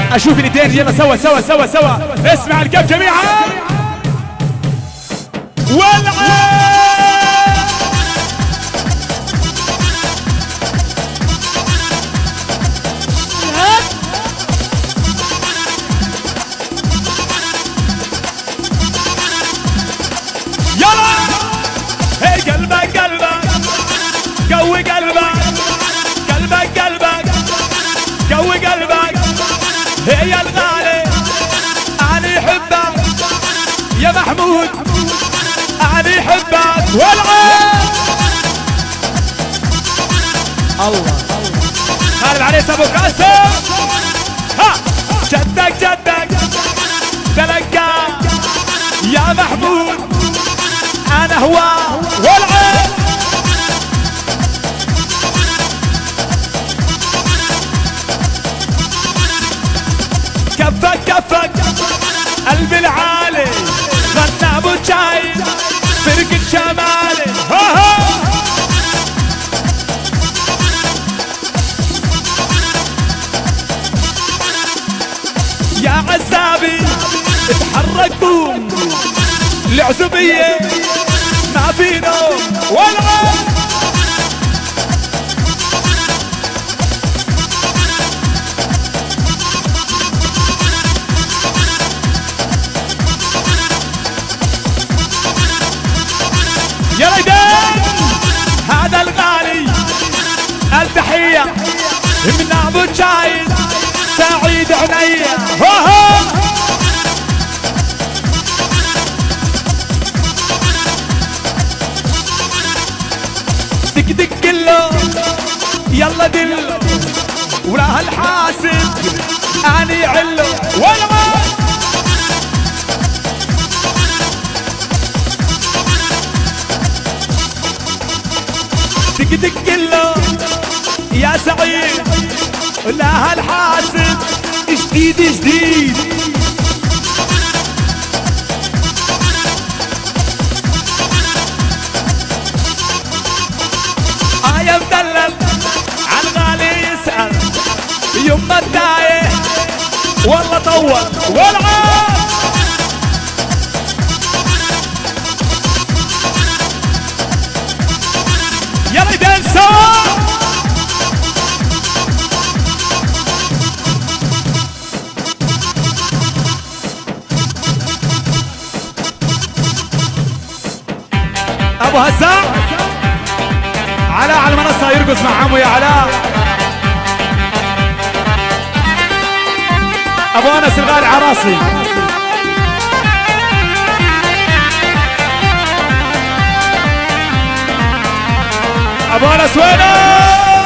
اشوف الاثنين يلا سوا سوا سوا سوا. اسمع الكف جميعا. والعب قلبك قلبك قوي قلبك قلبك قلبك قوي قلبك هي الغالي أنا أحبك يا محمود أنا أحبك. والعب الله خالد عريس أبو قاسم. ها جدك جدك تلقى يا محمود أنا هواه. والعب كفك كفك قلبي العالي غنى ابو جاي فرق الشمالي. يا عزابي اتحركوا العزوبية ما في نوم. والعب يا رجال هذا الغالي التحية من ابو جايد سعيد عنيا. دق دق له يلا دله ولا هالحاسد اني يعله. والعب دق دق له يا سعيد لا هالحاسد جديد جديد. يا مدلل عالغالي يسأل يما الدايه والله طول. والعب يا ريدان سوا. ابو هزاع علاء على المنصة يرقص مع عمو يا علاء. ابو انس الغالي عراسي. ابو انس وينه؟